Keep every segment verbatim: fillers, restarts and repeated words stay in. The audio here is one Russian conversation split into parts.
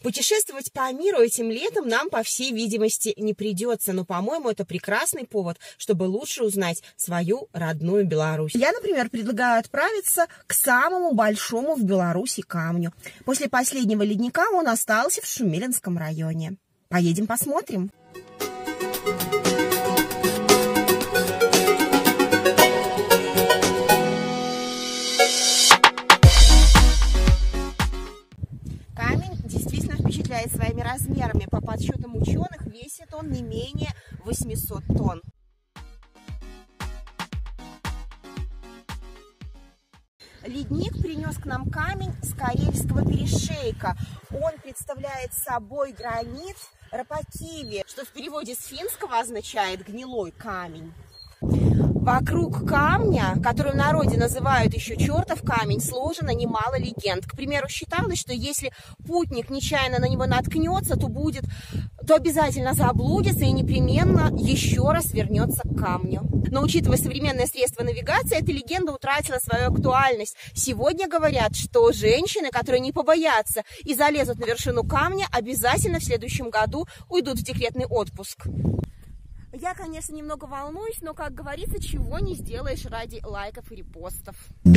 Путешествовать по миру этим летом нам, по всей видимости, не придется, но, по-моему, это прекрасный повод, чтобы лучше узнать свою родную Беларусь. Я, например, предлагаю отправиться к самому большому в Беларуси камню. После последнего ледника он остался в Шумилинском районе. Поедем посмотрим. Впечатляет своими размерами. По подсчетам ученых, весит он не менее восьмисот тонн. Ледник принес к нам камень с Карельского перешейка. Он представляет собой гранит Рапакиви, что в переводе с финского означает «гнилой камень». Вокруг камня, который в народе называют еще чертов камень, сложено немало легенд. К примеру, считалось, что если путник нечаянно на него наткнется, то будет, то обязательно заблудится и непременно еще раз вернется к камню. Но учитывая современные средства навигации, эта легенда утратила свою актуальность. Сегодня говорят, что женщины, которые не побоятся и залезут на вершину камня, обязательно в следующем году уйдут в декретный отпуск. Я, конечно, немного волнуюсь, но, как говорится, чего не сделаешь ради лайков и репостов.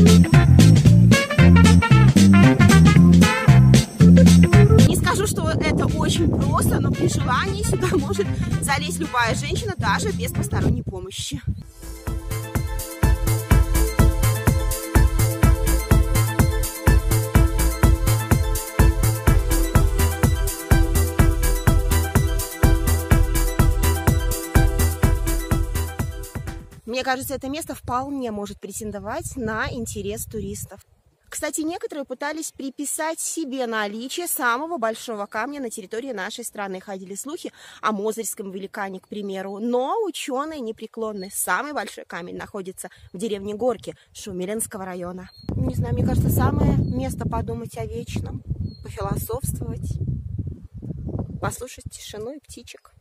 Не скажу, что это очень просто, но при желании сюда может залезть любая женщина, даже без посторонней помощи. Мне кажется, это место вполне может претендовать на интерес туристов. Кстати, некоторые пытались приписать себе наличие самого большого камня на территории нашей страны. Ходили слухи о Мозырском великане, к примеру. Но ученые непреклонны. Самый большой камень находится в деревне Горки Шумилинского района. Не знаю, мне кажется, самое место подумать о вечном, пофилософствовать, послушать тишину и птичек.